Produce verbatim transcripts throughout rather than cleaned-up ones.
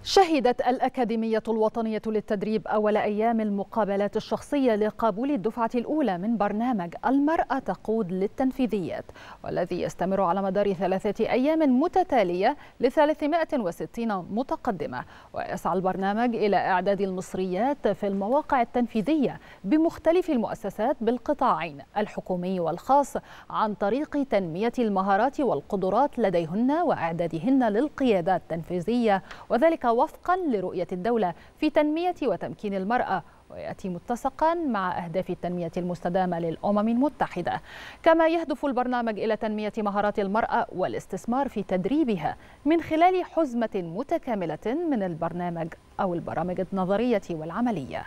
شهدت الأكاديمية الوطنية للتدريب أول أيام المقابلات الشخصية لقبول الدفعة الأولى من برنامج المرأة تقود للتنفيذيات، والذي يستمر على مدار ثلاثة أيام متتالية لثلاثمائة وستين متقدمة. ويسعى البرنامج إلى إعداد المصريات في المواقع التنفيذية بمختلف المؤسسات بالقطاعين الحكومي والخاص عن طريق تنمية المهارات والقدرات لديهن وإعدادهن للقيادات التنفيذية، وذلك وفقا لرؤية الدولة في تنمية وتمكين المرأة، ويأتي متسقا مع أهداف التنمية المستدامة للأمم المتحدة. كما يهدف البرنامج إلى تنمية مهارات المرأة والاستثمار في تدريبها من خلال حزمة متكاملة من البرنامج أو البرامج النظرية والعملية.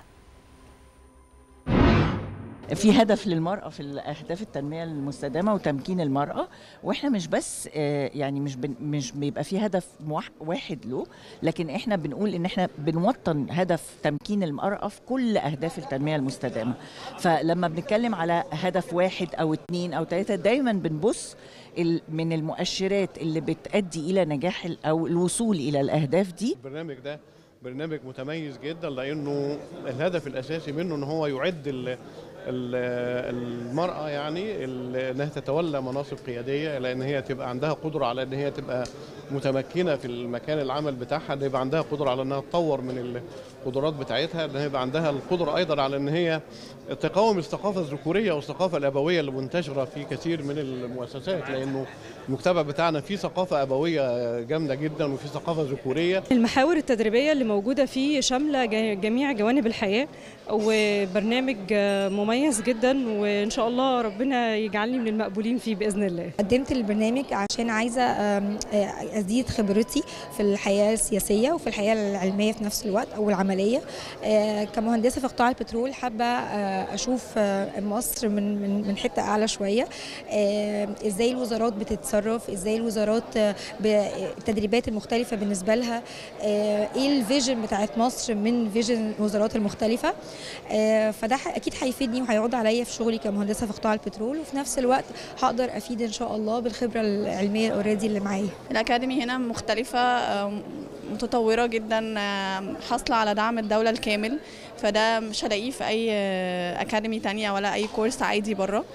في هدف للمرأة في أهداف التنمية المستدامة وتمكين المرأة، وإحنا مش بس يعني مش بن مش بيبقى في هدف واحد له، لكن إحنا بنقول إن إحنا بنوطن هدف تمكين المرأة في كل أهداف التنمية المستدامة. فلما بنتكلم على هدف واحد أو اتنين أو تلاتة، دايما بنبص من المؤشرات اللي بتؤدي إلى نجاح أو الوصول إلى الأهداف دي. البرنامج ده برنامج متميز جدا، لأنه الهدف الأساسي منه إن هو يعد المرأة يعني انها تتولى مناصب قيادية، لان هي تبقى عندها قدرة على ان هي تبقى متمكنة في المكان العمل بتاعها، ان يبقى عندها قدرة على انها تطور من القدرات بتاعتها، ان يبقى عندها القدرة ايضا على ان هي تقاوم الثقافة الذكورية والثقافة الابوية اللي منتشرة في كثير من المؤسسات، لانه المجتمع بتاعنا فيه ثقافة ابوية جامدة جدا وفي ثقافة ذكورية. المحاور التدريبية اللي موجودة فيه شاملة جميع جوانب الحياة، وبرنامج مميز جدا، وان شاء الله ربنا يجعلني من المقبولين فيه باذن الله. قدمت البرنامج عشان عايزه ازيد خبرتي في الحياه السياسيه وفي الحياه العلميه في نفس الوقت او العمليه. كمهندسه في قطاع البترول حابه اشوف مصر من من من حته اعلى شويه، ازاي الوزارات بتتصرف، ازاي الوزارات بالتدريبات المختلفه بالنسبه لها، ايه الفيجن بتاعت مصر من فيجن الوزارات المختلفه. فده اكيد هيفيدني وهيعود عليا في شغلي كمهندسه في قطاع البترول، وفي نفس الوقت هقدر افيد ان شاء الله بالخبره العلميه اوريدي اللي معايا. الاكاديمي هنا مختلفه متطوره جدا، حاصله على دعم الدوله الكامل، فده مش هلاقيه في اي اكاديمي تانية ولا اي كورس عادي بره.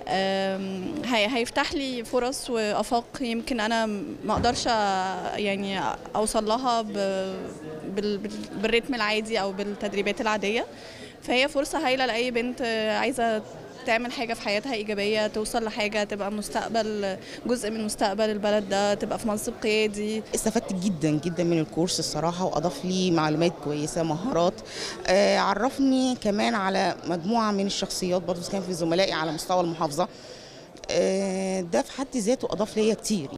هيفتح لي فرص وافاق يمكن انا ما اقدرش يعني اوصل لها بالريتم العادي او بالتدريبات العاديه، فهي فرصه هايله لاي بنت عايزه تعمل حاجه في حياتها ايجابيه، توصل لحاجه تبقى مستقبل جزء من مستقبل البلد ده، تبقى في منصب قيادي. استفدت جدا جدا من الكورس الصراحه، واضاف لي معلومات كويسه، مهارات، آه عرفني كمان على مجموعه من الشخصيات برضه كان في زملائي على مستوى المحافظه، آه ده في حد ذاته اضاف ليا كتير.